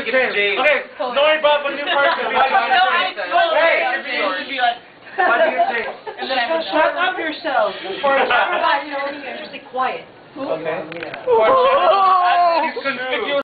James. Okay, Nori brought up a new person. Why do you get James? And then shut up yourself. For everybody, just be quiet. Okay. Yeah. He's conspicuous.